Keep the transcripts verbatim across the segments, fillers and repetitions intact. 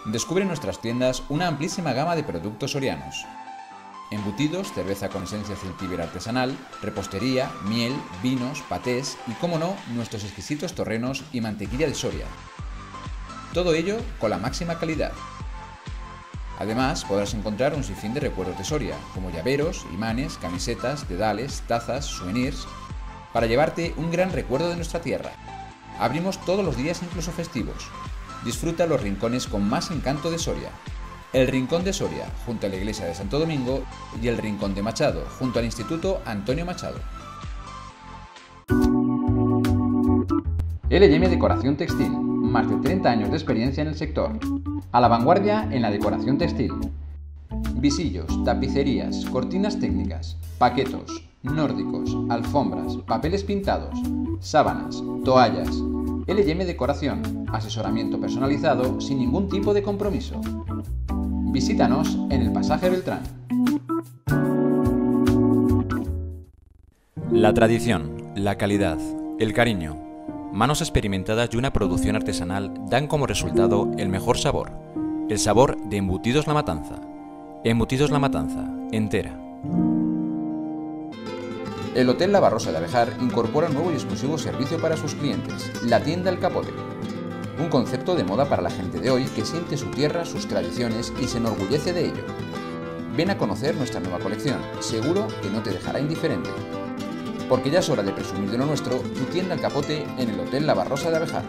Descubre en nuestras tiendas una amplísima gama de productos sorianos. Embutidos, cerveza con esencia celtíber artesanal, repostería, miel, vinos, patés y, como no, nuestros exquisitos torrenos y mantequilla de Soria. Todo ello con la máxima calidad. Además, podrás encontrar un sinfín de recuerdos de Soria, como llaveros, imanes, camisetas, dedales, tazas, souvenirs, para llevarte un gran recuerdo de nuestra tierra. Abrimos todos los días, incluso festivos. Disfruta los rincones con más encanto de Soria. El Rincón de Soria, junto a la iglesia de Santo Domingo, y el Rincón de Machado, junto al Instituto Antonio Machado. L y M Decoración Textil, más de treinta años de experiencia en el sector. A la vanguardia en la decoración textil. Visillos, tapicerías, cortinas técnicas, paquetos, nórdicos, alfombras, papeles pintados, sábanas, toallas. L y M Decoración, asesoramiento personalizado sin ningún tipo de compromiso. Visítanos en el Pasaje Beltrán. La tradición, la calidad, el cariño, manos experimentadas y una producción artesanal dan como resultado el mejor sabor, el sabor de Embutidos La Matanza. Embutidos La Matanza, entera. El Hotel La Barrosa de Abejar incorpora un nuevo y exclusivo servicio para sus clientes, la tienda El Capote. Un concepto de moda para la gente de hoy que siente su tierra, sus tradiciones y se enorgullece de ello. Ven a conocer nuestra nueva colección, seguro que no te dejará indiferente. Porque ya es hora de presumir de lo nuestro, tu tienda El Capote en el Hotel La Barrosa de Abejar.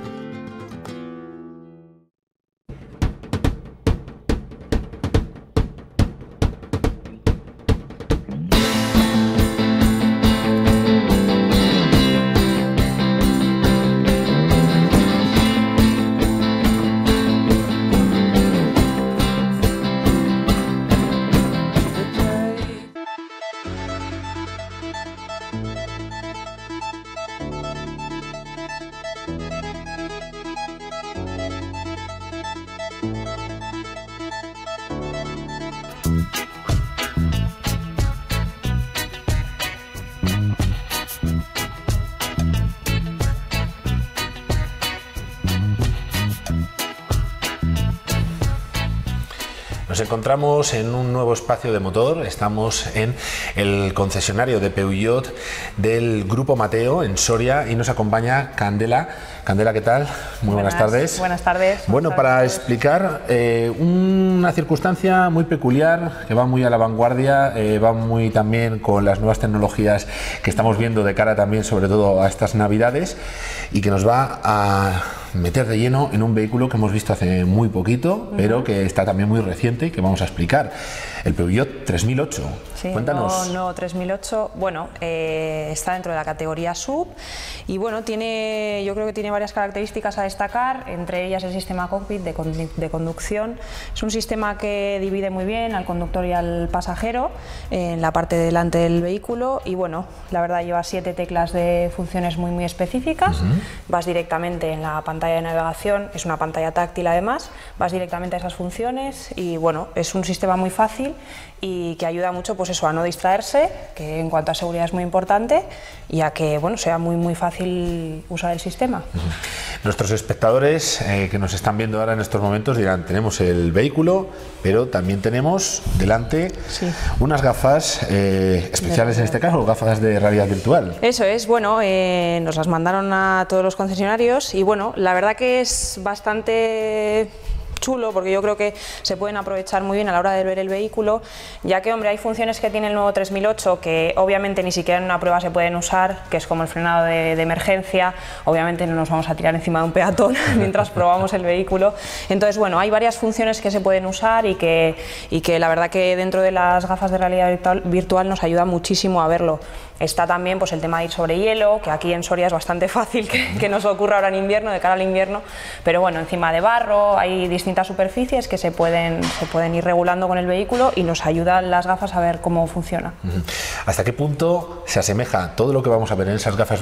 Nos encontramos en un nuevo espacio de motor, estamos en el concesionario de Peugeot del Grupo Mateo en Soria y nos acompaña Candela. Candela, ¿qué tal? Muy buenas, buenas tardes. Buenas tardes. Bueno, buenas para tardes. explicar eh, una circunstancia muy peculiar que va muy a la vanguardia, eh, va muy también con las nuevas tecnologías que estamos viendo de cara también sobre todo a estas Navidades y que nos va a meter de lleno en un vehículo que hemos visto hace muy poquito, uh-huh. pero que está también muy reciente y que vamos a explicar. El Peugeot tres mil ocho. Sí, Cuéntanos. No, no, tres mil ocho, bueno, eh, está dentro de la categoría sub y bueno, tiene, yo creo que tiene varias características a destacar, entre ellas el sistema cockpit de, condu de conducción. Es un sistema que divide muy bien al conductor y al pasajero en la parte de delante del vehículo y bueno, la verdad lleva siete teclas de funciones muy muy específicas. Uh-huh. Vas directamente en la pantalla de navegación, es una pantalla táctil además, vas directamente a esas funciones y bueno, es un sistema muy fácil y que ayuda mucho pues eso, a no distraerse, que en cuanto a seguridad es muy importante y a que bueno, sea muy muy fácil usar el sistema. Uh-huh. Nuestros espectadores eh, que nos están viendo ahora en estos momentos dirán, tenemos el vehículo, pero también tenemos delante sí. unas gafas eh, especiales en este caso, gafas de realidad virtual. Eso es, bueno, eh, nos las mandaron a todos los concesionarios y bueno, la verdad que es bastante chulo porque yo creo que se pueden aprovechar muy bien a la hora de ver el vehículo, ya que hombre hay funciones que tiene el nuevo tres mil ocho que obviamente ni siquiera en una prueba se pueden usar, que es como el frenado de, de emergencia, obviamente no nos vamos a tirar encima de un peatón mientras probamos el vehículo, entonces bueno, hay varias funciones que se pueden usar y que, y que la verdad que dentro de las gafas de realidad virtual, virtual nos ayuda muchísimo a verlo. Está también pues el tema de ir sobre hielo, que aquí en Soria es bastante fácil que, que nos ocurra ahora en invierno, de cara al invierno, pero bueno, encima de barro, hay distintas superficies que se pueden, se pueden ir regulando con el vehículo y nos ayudan las gafas a ver cómo funciona. ¿Hasta qué punto se asemeja todo lo que vamos a ver en esas gafas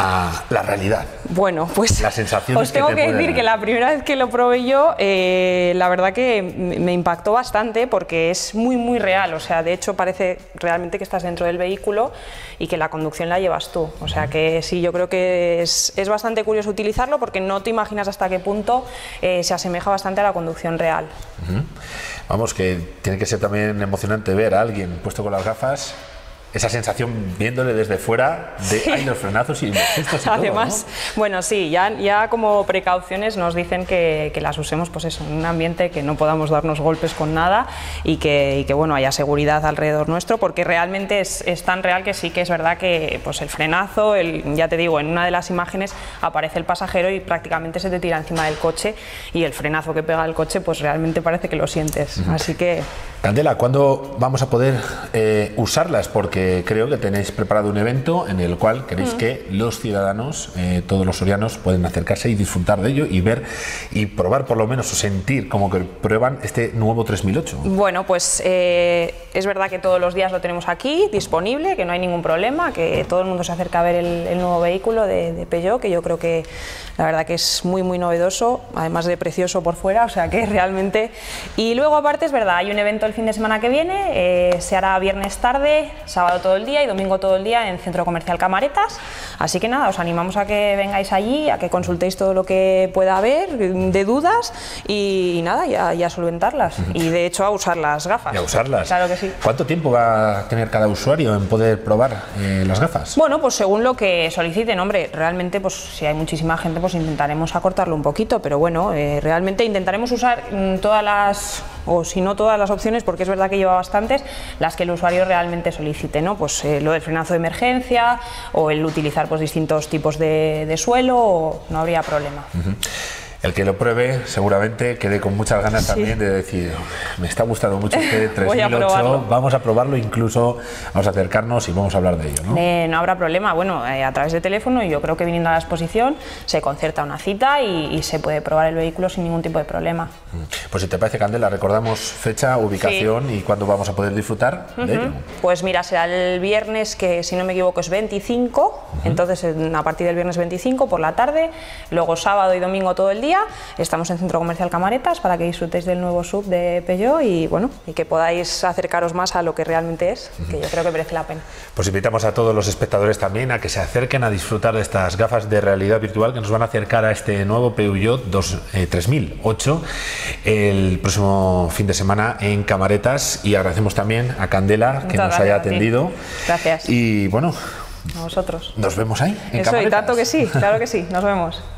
a la realidad? Bueno, pues las sensaciones os tengo que, que decir dar. que la primera vez que lo probé yo, eh, la verdad que me impactó bastante porque es muy muy real, o sea, de hecho parece realmente que estás dentro del vehículo y y que la conducción la llevas tú. O sea que sí, yo creo que es, es bastante curioso utilizarlo porque no te imaginas hasta qué punto eh, se asemeja bastante a la conducción real. Uh-huh. Vamos, que tiene que ser también emocionante ver a alguien puesto con las gafas, esa sensación viéndole desde fuera de sí. Ay, los frenazos y los sustos y además, todo, ¿no? Bueno, sí, ya, ya como precauciones nos dicen que, que las usemos pues eso, en un ambiente que no podamos darnos golpes con nada y que, y que bueno, haya seguridad alrededor nuestro, porque realmente es, es tan real que sí que es verdad que pues el frenazo, el, ya te digo, en una de las imágenes aparece el pasajero y prácticamente se te tira encima del coche, y el frenazo que pega el coche pues realmente parece que lo sientes, uh-huh. Así que... Candela, ¿cuándo vamos a poder eh, usarlas? Porque creo que tenéis preparado un evento en el cual queréis mm. que los ciudadanos, eh, todos los sorianos, pueden acercarse y disfrutar de ello y ver y probar por lo menos o sentir como que prueban este nuevo tres mil ocho. Bueno, pues eh, es verdad que todos los días lo tenemos aquí disponible, que no hay ningún problema, que todo el mundo se acerca a ver el, el nuevo vehículo de, de Peugeot, que yo creo que la verdad que es muy muy novedoso, además de precioso por fuera, o sea que realmente... Y luego aparte es verdad, hay un evento el fin de semana que viene, eh, se hará viernes tarde, sábado todo el día y domingo todo el día en Centro Comercial Camaretas, así que nada, os animamos a que vengáis allí, a que consultéis todo lo que pueda haber de dudas y, y nada, ya, ya solventarlas, uh-huh. Y de hecho a usar las gafas. Y a usarlas. Claro que sí. ¿Cuánto tiempo va a tener cada usuario en poder probar eh, las gafas? Bueno, pues según lo que soliciten, hombre, realmente pues si hay muchísima gente pues intentaremos acortarlo un poquito, pero bueno, eh, realmente intentaremos usar mm, todas las, o si no todas las opciones, porque es verdad que lleva bastantes, las que el usuario realmente solicite, ¿no? Pues eh, lo del frenazo de emergencia o el utilizar pues distintos tipos de, de suelo, o no habría problema. Uh-huh. El que lo pruebe seguramente quede con muchas ganas sí. también de decir, me está gustando mucho este tres mil ocho, vamos a probarlo, incluso vamos a acercarnos y vamos a hablar de ello, ¿no? Eh, no habrá problema, bueno, eh, a través de teléfono, y yo creo que viniendo a la exposición se concerta una cita y, y se puede probar el vehículo sin ningún tipo de problema. Pues si te parece, Candela, recordamos fecha, ubicación sí. y cuándo vamos a poder disfrutar uh-huh. de ello. Pues mira, será el viernes, que si no me equivoco es veinticinco, uh-huh. entonces a partir del viernes veinticinco por la tarde, luego sábado y domingo todo el día. Estamos en Centro Comercial Camaretas para que disfrutéis del nuevo S U V de Peugeot y bueno, y que podáis acercaros más a lo que realmente es, que yo creo que merece la pena. Pues invitamos a todos los espectadores también a que se acerquen a disfrutar de estas gafas de realidad virtual que nos van a acercar a este nuevo Peugeot tres mil ocho el próximo fin de semana en Camaretas, y agradecemos también a Candela que nos haya atendido. Gracias. Y bueno, a vosotros. Nos vemos ahí en Eso, Camaretas. Y tanto que sí, claro que sí, nos vemos.